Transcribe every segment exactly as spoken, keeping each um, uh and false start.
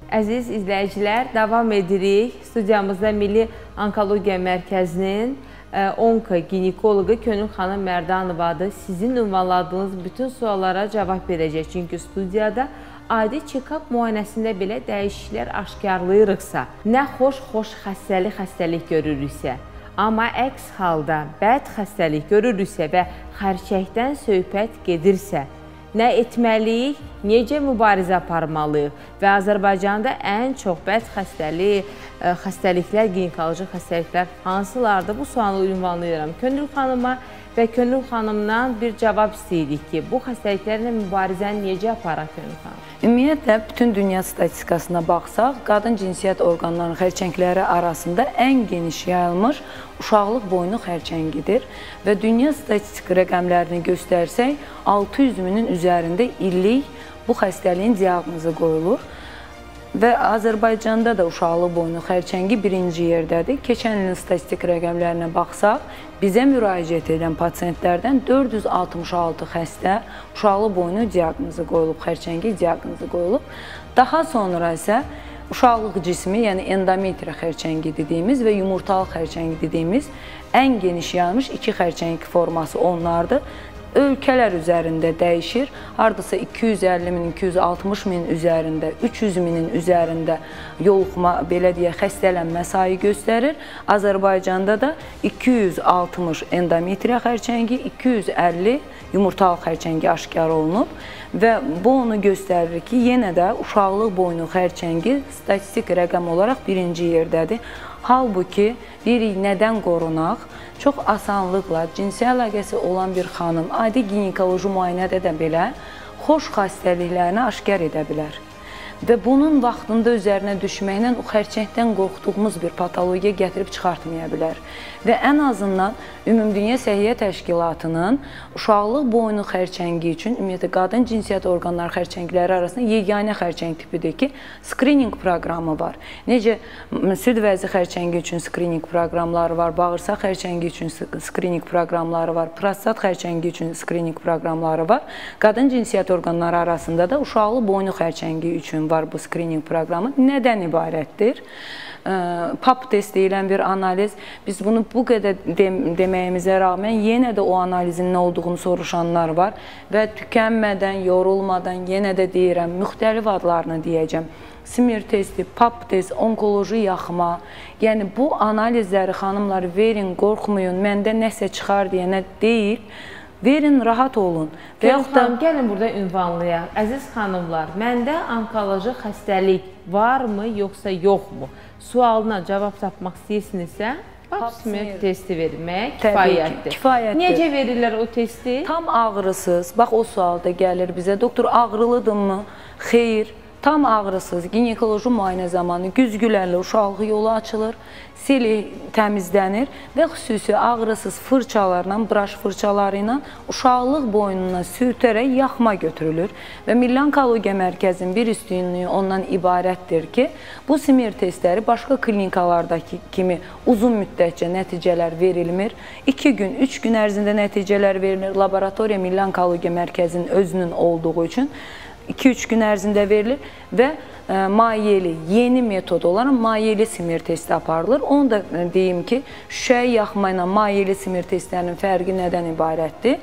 Əziz izləyicilər, davam edirik. Studiyamızda Milli Onkologiya Mərkəzinin onko-ginekologu Könül xanım Mərdanovadır. Sizin ünvanladığınız bütün suallara cavab verəcək. Çünki studiyada adi check-up müayinəsində belə dəyişikliklər aşkarlayırıqsa, nə xoş-xoş xəstəlik xəstəlik görürüksə, amma əks halda bəd xəstəlik görürüksə və xərçəkdən söhbət gedirsə, nə etməliyik, necə mübarizə aparmalıyıq və Azərbaycanda ən çox bəd xəstəlik, xəstəliklər, ginekoloji xəstəliklər hansılardır? Bu sualı ünvanlayıram Könül xanıma və Könül xanımdan bir cavab istəyirik ki, bu xəstəliklərlə mübarizəni necə aparaq Könül xanım? Ümumiyyətlə, bütün dünya statistikasına baxsaq, qadın cinsiyyət orqanlarının xərçəngləri arasında ən geniş yayılmış uşaqlıq boynu xərçəngidir və dünya statistik rəqəmlərini göstərsək, altı yüz minin üzərində illik bu xəstəliyin diaqnozu qoyulur və Azərbaycanda da uşaqlıq boynu xərçəngi birinci yerdədir. Keçən ilin statistik rəqəmlərinə baxsaq, bizə müraciət edən pasientlərdən dörd yüz altmış altı xəstə uşaqlıq boynu diaqnozu qoyulub, xərçəngi diaqnozu qoyulub. Daha sonra isə uşaqlıq cismi, yəni endometriya xərçəngi dediyimiz və yumurtalı xərçəngi dediyimiz ən geniş yayılmış iki xərçəngi forması onlardır. Ölkələr üzərində dəyişir. Hardasa iki yüz əlli min, iki yüz altmış min üzərində, üç yüz minin üzərində yoluxma, belə deyək, xəstələnmə sayı göstərir. Azərbaycanda da iki yüz altmış endometriya xərçəngi, iki yüz əlli yumurtalı xərçəngi aşkar olunub və bu onu göstərir ki, yenə də uşaqlıq boynu xərçəngi statistik rəqəm olaraq birinci yerdədir. Halbuki deyirik, nədən qorunaq? Çox asanlıqla cinsi əlaqəsi olan bir xanım adi ginekoloji müayinədə də belə xoş xəstəliklərini aşkar edə bilər. Və bunun vaxtında üzərinə düşməklə o xərçəngdən qorxduğumuz bir patologiya gətirib çıxartmaya bilər. Və ən azından Ümumdünya Səhiyyə Təşkilatının uşaqlıq boynu xərçəngi üçün, ümumiyyətlə qadın cinsiyyət orqanları xərçəngləri arasında yeganə xərçəng tipidir ki, skrining proqramı var. Necə süd vəzi xərçəngi üçün skrining proqramları var, bağırsaq xərçəngi üçün skrining proqramları var, prostat xərçəngi üçün skrining proqramları var. Qadın cinsiyyət orqanları arasında da uşaqlıq boynu xərçəngi üçün var bu skrining proqramı. Nədən ibarətdir? Pap test deyilən bir analiz. Biz bunu bu qədər deməyimizə rağmen yenə də o analizin nə olduğunu soruşanlar var və tükənmədən, yorulmadan yenə də deyirəm, müxtəlif adlarını deyəcəm. Smear testi, pap test, onkoloji yaxma, yəni bu analizləri xanımlar verin, qorxmayın, məndə nəsə çıxar deyənə deyil. Verin, rahat olun. Könül xanım, gəlin burada ünvanlayaq. Əziz xanımlar, məndə onkoloji xəstəlik varmı, yoxsa yoxmu? Sualına cavab tapmaq istəyirsinizsə, pap smear testi vermək kifayətdir. Kifayətdir. Necə verirlər o testi? Tam ağrısız. Bax, o sual da gəlir bizə. Doktor, ağrılıdırmı? Xeyr. Tam ağrısız, ginekoloji müayinə zamanı güzgülərlə uşaqlıq yolu açılır, silik təmizlənir və xüsusi ağrısız fırçalarla, brush fırçaları ilə uşaqlıq boynuna sürtərək yaxma götürülür. Və Milli Onkologiya Mərkəzinin bir üstünlüyü ondan ibarətdir ki, bu smear testləri başqa klinikalardakı kimi uzun müddətcə nəticələr verilmir. iki gün, üç gün ərzində nəticələr verilir. Laboratoriya Milli Onkologiya Mərkəzinin özünün olduğu üçün iki üç gün ərzində verilir və ə, maiyeli, yeni metod olan maiyeli smear testi aparılır. Onu da ə, deyim ki, şüşəyi yaxma ilə maiyeli smear testlərinin fərqi nədən ibarətdir?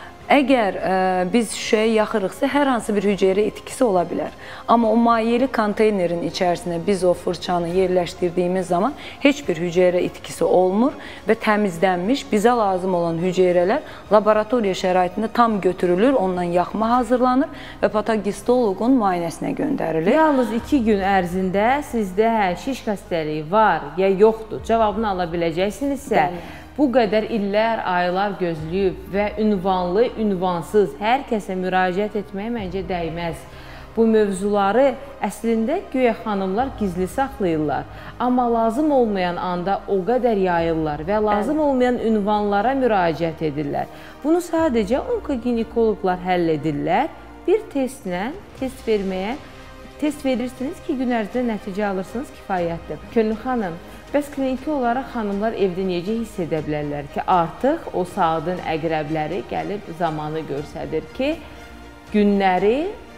Əgər ə, biz şüşəyi yaxırıqsa, hər hansı bir hüceyrə itkisi ola bilər. Amma o maiyeli konteynerin içərisində biz o fırçanı yerləşdirdiyimiz zaman heç bir hüceyrə itkisi olmur və təmizlənmiş, bizə lazım olan hüceyrələr laboratoriya şəraitində tam götürülür, ondan yaxma hazırlanır və patogistoloqun müayinəsinə göndərilir. Yalnız iki gün ərzində sizdə hə, şiş xəstəliyi var ya yoxdur cavabını ala biləcəksinizsə, bu qədər illər, aylar gözləyib və ünvanlı, ünvansız hər kəsə müraciət etməyə məncə dəyməz. Bu mövzuları əslində güya xanımlar gizli saxlayırlar. Amma lazım olmayan anda o qədər yayırlar və lazım olmayan ünvanlara müraciət edirlər. Bunu sadəcə onkoginekoloqlar həll edirlər. Bir testlə test verməyə, test verirsiniz ki, gün ərzində nəticə alırsınız, kifayətdir. Könül xanım, bəs kliniki olaraq xanımlar evdə necə hiss edə bilərlər ki, artıq o saatın əqrəbləri gəlib zamanı göstərir ki, günləri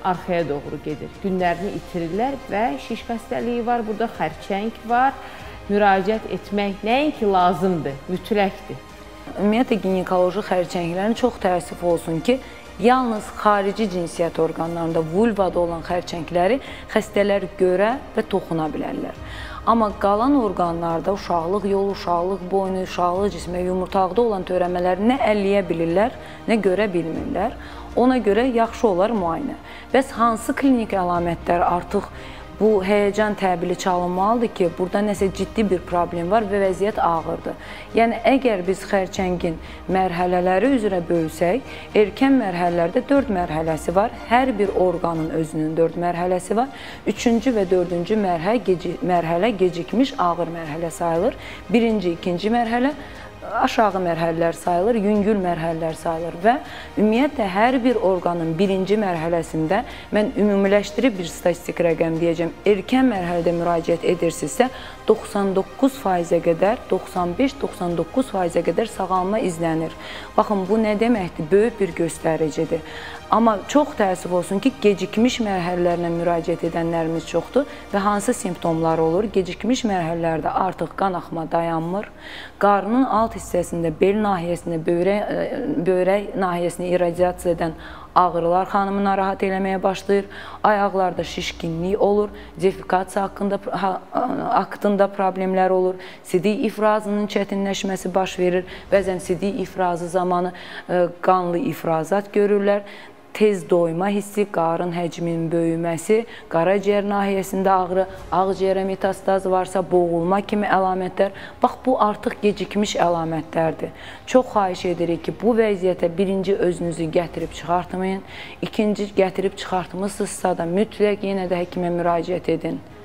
arxaya doğru gedir. Günlərini itirirlər və şiş xəstəliyi var, burada xərçəng var. Müraciət etmək nəinki lazımdır, mütləqdir. Ümumiyyətlə, ginekoloji xərçənglərin çox təəssüf olsun ki, yalnız xarici cinsiyyət orqanlarında, vulvada olan xərçəngləri xəstələr görə və toxuna bilərlər. Amma qalan orqanlarda uşaqlıq yolu, uşaqlıq boynu, uşaqlıq cismə, yumurtaqda olan törəmələri nə əlləyə bilirlər, nə görə bilmirlər. Ona görə yaxşı olar müayinə. Bəs hansı klinik əlamətlər artıq bu həyəcan təbili çalınmalıdır ki, burada nəsə ciddi bir problem var və vəziyyət ağırdır. Yəni, əgər biz xərçəngin mərhələləri üzrə bölsək, erkən mərhələlərdə dörd mərhələsi var. Hər bir orqanın özünün dörd mərhələsi var. Üçüncü və dördüncü mərhələ, geci mərhələ gecikmiş ağır mərhələ sayılır. Birinci, ikinci mərhələ aşağı mərhələlər sayılır, yüngül mərhələlər sayılır və ümumiyyətlə hər bir orqanın birinci mərhələsində mən ümumiləşdirib bir statistik rəqəm deyəcəm. Erkən mərhələdə müraciət edirsinizsə doxsan doqquz faizə qədər, doxsan beş doxsan doqquz faizə qədər sağalma izlənir. Baxın, bu nə deməkdir? Böyük bir göstəricidir. Amma çox təəssüf olsun ki, gecikmiş mərhələlərlə müraciət edənlərimiz çoxdur və hansı simptomlar olur? Gecikmiş mərhələlərdə artıq qan axma dayanmır, qarnın alt hissəsində, bel nahiyəsində, böyrək, böyrək nahiyəsini irradiasiya edən ağrılar xanımı narahat eləməyə başlayır, ayaqlarda şişkinlik olur, defikasiya haqqında, haqqında problemlər olur, sidik ifrazının çətinləşməsi baş verir, bəzən sidik ifrazı zamanı qanlı ifrazat görürlər, tez doyma hissi, qarın həcminin böyüməsi, qaraciyər nahiyəsində ağrı, ağciyərə metastaz varsa boğulma kimi əlamətlər. Bax, bu artıq gecikmiş əlamətlərdir. Çox xahiş edirik ki, bu vəziyyətə birinci özünüzü gətirib çıxartmayın, ikinci gətirib çıxartmışsınızsa da mütləq yenə də həkimə müraciət edin.